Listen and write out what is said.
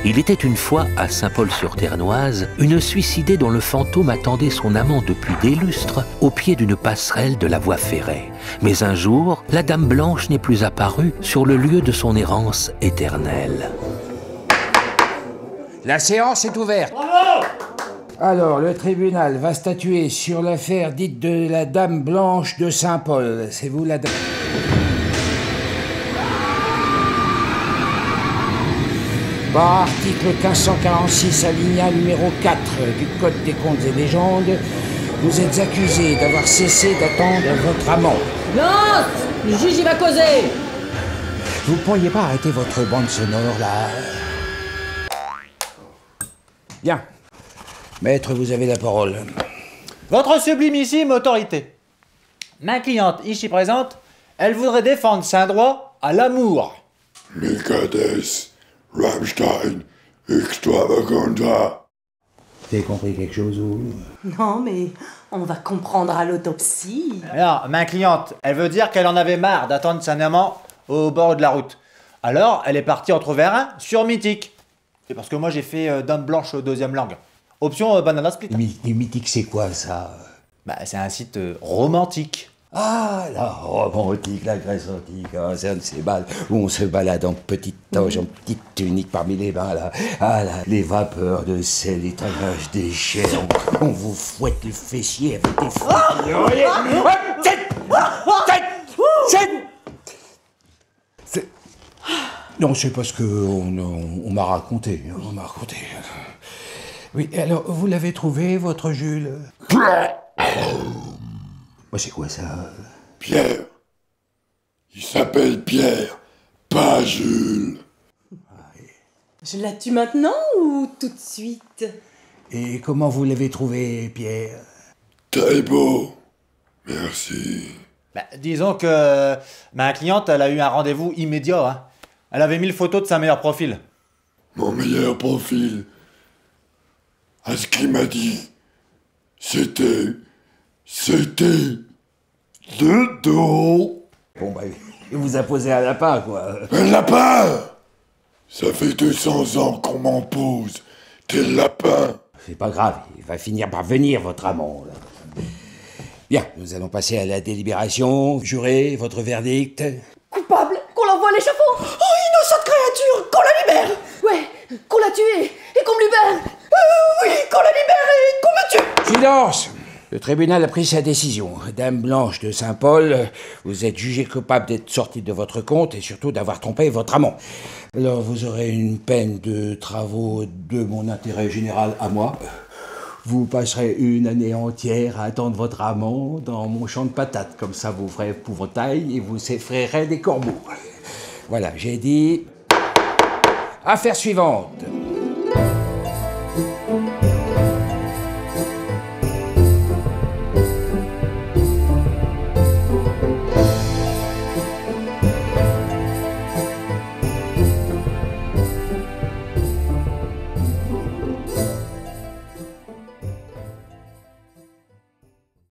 Il était une fois, à Saint-Paul-sur-Ternoise, une suicidée dont le fantôme attendait son amant depuis des lustres au pied d'une passerelle de la voie ferrée. Mais un jour, la Dame Blanche n'est plus apparue sur le lieu de son errance éternelle. La séance est ouverte. Bravo! Alors, le tribunal va statuer sur l'affaire dite de la Dame Blanche de Saint-Paul. C'est vous la dame... Par article 1546, alinéa numéro 4 du Code des comptes et légendes, vous êtes accusé d'avoir cessé d'attendre votre amant. Non! Le juge, il va causer! Vous pourriez pas arrêter votre bande sonore, là? Bien. Maître, vous avez la parole. Votre sublimissime autorité. Ma cliente, ici présente, elle voudrait défendre ses droits à l'amour. Megades, Rammstein, Extravaganza. Vous avez compris quelque chose ou... Non, mais on va comprendre à l'autopsie. Alors, ma cliente, elle veut dire qu'elle en avait marre d'attendre son amant au bord de la route. Alors, elle est partie en trouver un sur Mythique. C'est parce que moi, j'ai fait Dame Blanche deuxième langue. Option banana split. Mythique, c'est quoi, ça? Bah, c'est un site romantique. Ah, la romantique, la Grèce antique, hein, c'est un de ces bals où on se balade en petite toge, en petite tunique parmi les bains, là. Ah, là, les vapeurs de sel, l'étalage des chairs, on vous fouette le fessier avec des Non, c'est parce que on m'a raconté, Oui, alors, vous l'avez trouvé, votre Jules? C'est quoi ça? Pierre. Il s'appelle Pierre, pas Jules. Je la tue maintenant ou tout de suite? Et comment vous l'avez trouvé, Pierre? Très beau. Merci. Bah, disons que ma cliente, elle a eu un rendez-vous immédiat. Hein. Elle avait 1000 photos de sa meilleure profil. Mon meilleur profil. À ce qu'il m'a dit, c'était de dos. Bon, il vous a posé un lapin, quoi. Un lapin! Ça fait 200 ans qu'on m'en pose des lapins. C'est pas grave, il va finir par venir, votre amant, là. Bien, nous allons passer à la délibération. Juré, votre verdict? Coupable, qu'on l'envoie à l'échafaud. Oh, innocente créature, qu'on la libère. Ouais, qu'on l'a tuée et qu'on me libère. Oui, qu'on la libère et qu'on me tue. Silence! Le tribunal a pris sa décision. Dame Blanche de Saint-Paul, vous êtes jugée coupable d'être sortie de votre compte et surtout d'avoir trompé votre amant. Alors vous aurez une peine de travaux de mon intérêt général à moi. Vous passerez une année entière à attendre votre amant dans mon champ de patates. Comme ça, vous ferez épouvantail et vous effrayerez des corbeaux. Voilà, j'ai dit... Affaire suivante.